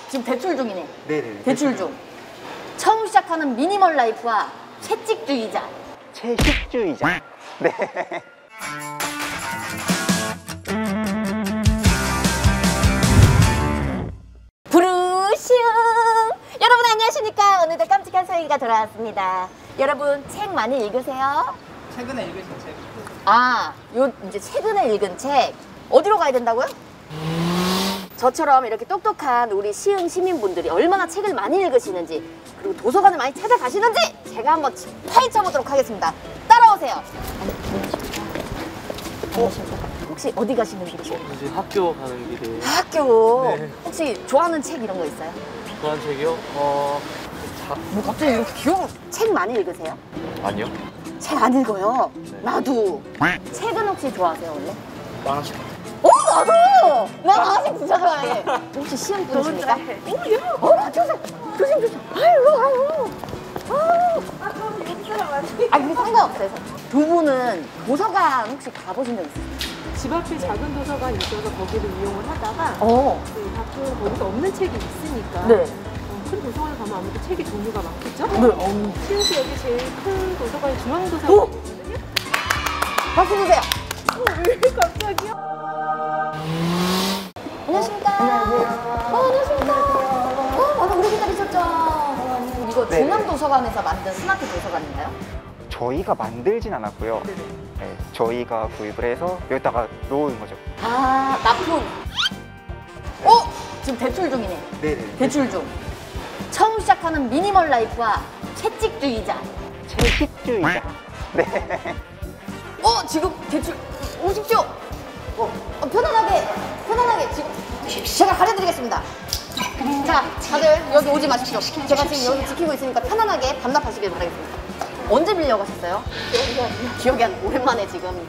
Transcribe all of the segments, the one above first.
지금 대출 중이네. 네네. 대출 중. 처음 시작하는 미니멀 라이프와 채찍주의자. 채식주의자. 네. 부르슝! 여러분 안녕하십니까? 오늘도 깜찍한 소희가 돌아왔습니다. 여러분 책 많이 읽으세요? 최근에 읽으신 책. 아, 이제 최근에 읽은 책 어디로 가야 된다고요? 저처럼 이렇게 똑똑한 우리 시흥 시민분들이 얼마나 책을 많이 읽으시는지 그리고 도서관을 많이 찾아가시는지 제가 한번 파헤쳐 보도록 하겠습니다. 따라오세요. 혹시 어디 가시는 길이세요? 이제 학교 가는 길에 학교. 네. 혹시 좋아하는 책 이런 거 있어요? 좋아하는 책이요? 뭐 갑자기 이렇게 귀여운 책 많이 읽으세요? 아니요. 책 안 읽어요? 네. 나도. 책은 혹시 좋아하세요 원래? 만화책. 나도! 나 만화책 진짜 좋아해. 혹시 시험 분이십니까? 같이 오세요. 조심. 아유. 그게 상관없어요. 두 분은 도서관 혹시 가보신 적 있으세요? 집 앞에 작은 도서관이 있어서 거기를 이용을 하다가 네, 가끔 거기서 없는 책이 있으니까 네. 큰 도서관에 가면 아무래도 책의 종류가 많겠죠? 네. 시흥시 여기 제일 큰 도서관이 중앙도서관이거든요? 박수 주세요. 왜 갑자기요? 안녕하십니까. 안녕하십니까. 맞아, 오래 기다리셨죠. 이거 네. 중앙도서관에서 만든 스마트 도서관인가요? 저희가 만들진 않았고요. 네, 저희가 구입을 해서 여기다가 놓은 거죠. 아, 납품. 지금 대출 중이네. 네네. 대출 중. 처음 시작하는 미니멀 라이프와 채찍주의자. 채식주의자. 네. 지금 대출 오십시오. 편안하게 지금 제가 가려드리겠습니다. 자, 다들 여기 오지 마십시오. 제가 지금 여기 지키고 있으니까 편안하게 반납하시길 바라겠습니다. 언제 빌려 가셨어요? 기억이 안 나. 오랜만에 지금.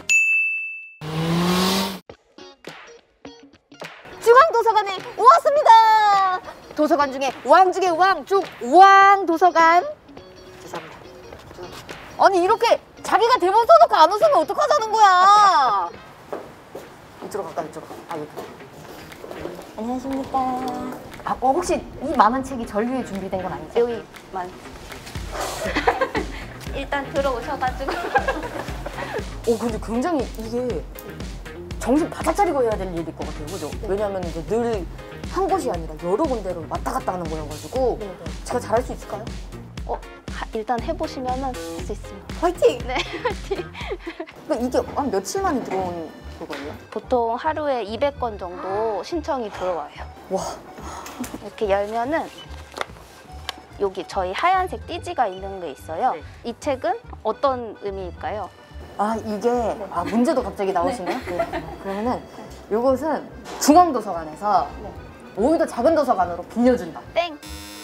중앙도서관에 왔습니다. 도서관 중에 왕 중에 왕, 우왕 도서관. 죄송합니다. 아니 이렇게 자기가 대본 써놓고 안 웃으면 어떡하자는 거야. 이쪽으로 갈까 이쪽으로. 여기. 안녕하십니까. 혹시 이 많은 책이 전류에 준비된 건 아니죠? 여기만 일단 들어오셔가지고 근데 굉장히 이게 정신 바짝 차리고 해야 될 일일 것 같아요, 그죠? 왜냐면 이제 늘 한 곳이 아니라 여러 군데로 왔다 갔다 하는 거여가지고 제가 잘할 수 있을까요? 일단 해보시면은 할 수 있습니다. 화이팅! 네, 화이팅! 그러니까 이게 한 며칠 만에 들어온 그거예요? 보통 하루에 200건 정도 신청이 들어와요. 와, 이렇게 열면은 여기 저희 하얀색 띠지가 있는 게 있어요. 이 책은 어떤 의미일까요? 이게 문제도 갑자기 나오시네요? 네. 그러면은 이것은 중앙도서관에서 오히려 작은 도서관으로 빌려준다. 땡!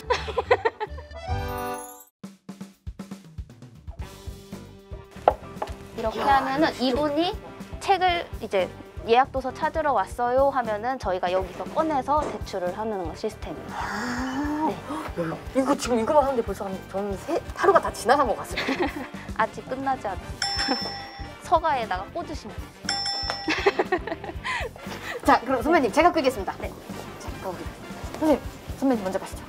이렇게 하면은 이분이 책을 이제 예약도서 찾으러 왔어요 하면은 저희가 여기서 꺼내서 대출을 하는 시스템이에요. 네. 이거 지금 이거만 하는데 벌써 저는 하루가 다 지나간 것 같습니다. 아직 끝나지 않았어요. 서가에다가 꽂으시면 되세요. 자, 그럼 선배님 제가 끄겠습니다. 네. 자, 가보겠습니다. 선배님 먼저 가시죠.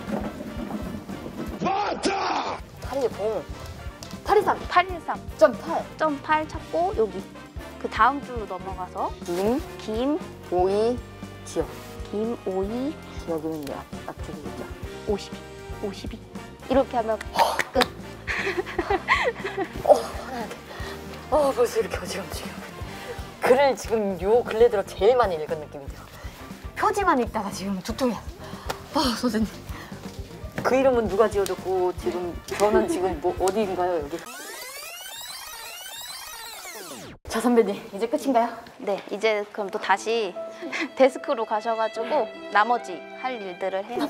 파리의 봉. 823. 813.8 8.8. 찾고 여기 그 다음 줄로 넘어가서 김, 오이, 기억. 김, 오이, 기억은 이제 앞쪽이겠죠. 52 이렇게 하면 끝. 벌써 이렇게 어지럼지요. 글을 지금 요 근래 들어 제일 많이 읽은 느낌이 들어. 표지만 읽다가 지금 두통이야. 선생님. 그 이름은 누가 지어줬고 지금 저는 지금 어디인가요 여기? 자 선배님 이제 끝인가요? 네, 이제 그럼 또 다시 데스크로 가셔가지고 나머지 할 일들을 해요.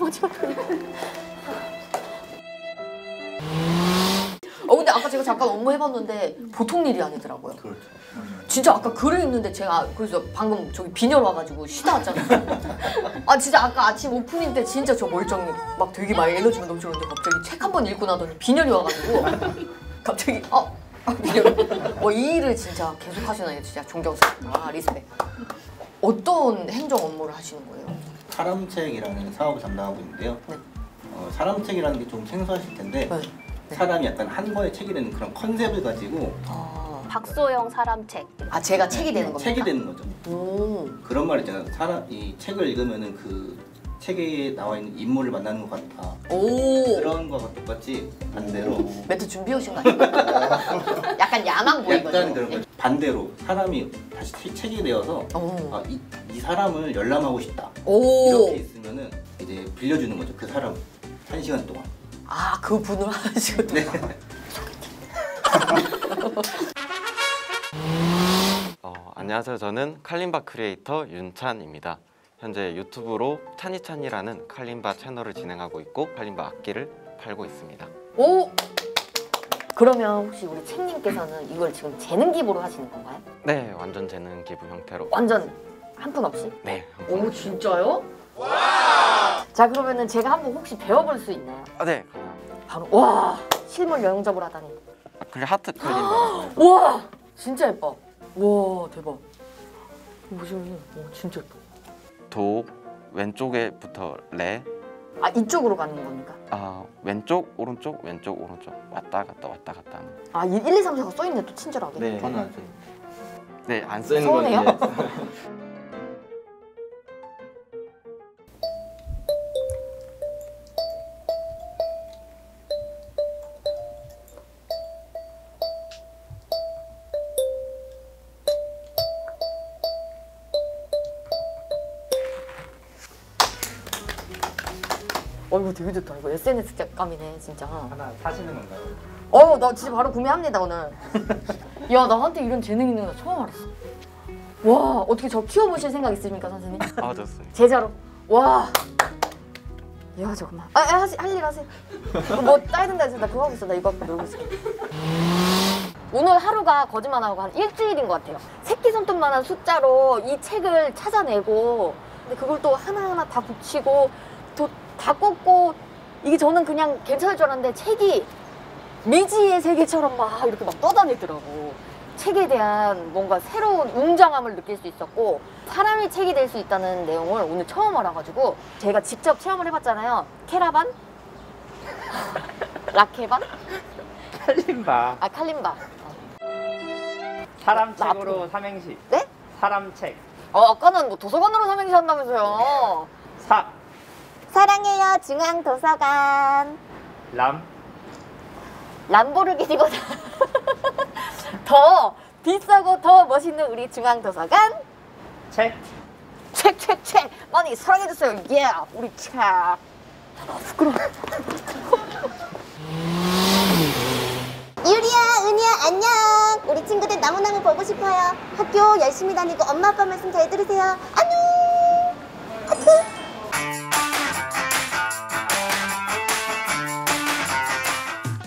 근데 아까 제가 잠깐 업무 해봤는데 보통 일이 아니더라고요. 진짜 아까 글을 읽는데 제가 그래서 방금 저기 빈혈 와가지고 쉬다 왔잖아요. 진짜 아까 아침 오프닝 때 진짜 저 멀쩡히 막 되게 막 에너지가 넘치는데 갑자기 책 한 번 읽고 나더니 빈혈이 와가지고 갑자기 빈혈. 이 일을 진짜 계속 하시나요? 진짜 존경스럽다. 리스펙. 어떤 행정 업무를 하시는 거예요? 사람책이라는 사업을 담당하고 있는데요. 네. 사람책이라는 게 좀 생소하실 텐데 네. 사람이 약간 한 권의 책이 되는 그런 컨셉을 가지고 박소영 사람책. 아 제가 책이 되는 겁니까? 책이 되는 거죠. 오. 그런 말 있잖아요. 이 책을 읽으면은 그 책에 나와 있는 인물을 만나는 것 같다. 오. 그런 거가 똑같이 반대로 멘트 준비해 오신 거 아니에요? 약간 야망 보이거든요. 약간 그런 거죠. 반대로 사람이 다시 책이 되어서 오. 이 사람을 열람하고 싶다. 오. 이렇게 있으면은 이제 빌려주는 거죠. 그 사람 1시간 동안. 아, 그 분을 하시거든요. 네. 안녕하세요. 저는 칼림바 크리에이터 윤찬입니다. 현재 유튜브로 찬이찬이라는 칼림바 채널을 진행하고 있고 칼림바 악기를 팔고 있습니다. 오! 그러면 혹시 우리 책님께서는 이걸 지금 재능 기부로 하시는 건가요? 네, 완전 재능 기부 형태로. 완전 한 푼 없이? 네. 오, 진짜요? 와! 자, 그러면은 제가 한번 혹시 배워볼 수 있나요? 네. 바로 와! 실물 영접을 하다니. 그게 하트 칼림바. 와! 진짜 예뻐. 와, 대박. 보시면 진짜 예뻐. 도 왼쪽에부터 레. 아, 이쪽으로 가는 겁니까? 왼쪽 오른쪽 왼쪽 오른쪽 왔다 갔다 하는. 아, 1, 2, 3, 4가 써있네, 또 친절하게. 네. 저는 안 써요. 네, 안 쓰는 서운해요? 건데. 이거 되게 좋다. 이거 SNS 작감이네, 진짜. 하나 사시는 건가요? 나 진짜 바로 구매합니다, 오늘. 야, 나한테 이런 재능 있는 거 처음 알았어. 와, 어떻게 저 키워보실 생각 있으십니까, 선생님? 좋습니다. 제자로. 와. 야, 잠깐만. 할 일 하세요. 뭐 따야 된다 해서 나 그거 하고 있어. 나 이거 갖고 놀고 있어. 오늘 하루가 거짓말 안 하고 한 일주일인 것 같아요. 새끼손톱만한 숫자로 이 책을 찾아내고 근데 그걸 또 하나하나 다 붙이고 또 다 꽂고 이게 저는 그냥 괜찮을 줄 알았는데 책이 미지의 세계처럼 막 이렇게 막 떠다니더라고. 책에 대한 뭔가 새로운 웅장함을 느낄 수 있었고 사람이 책이 될 수 있다는 내용을 오늘 처음 알아가지고 제가 직접 체험을 해봤잖아요. 캐라반? 라케반? 칼림바. 칼림바. 사람책으로 삼행시. 네? 사람책. 아까는 뭐 도서관으로 삼행시 한다면서요. 사랑해요 중앙도서관. 람보르기니보다 더 비싸고 더 멋있는 우리 중앙도서관. 책. 책 많이 사랑해주세요. 우리 책. 부끄러워. 유리야, 은희야, 안녕. 우리 친구들 너무너무 보고 싶어요. 학교 열심히 다니고 엄마 아빠 말씀 잘 들으세요. 안녕. 하트.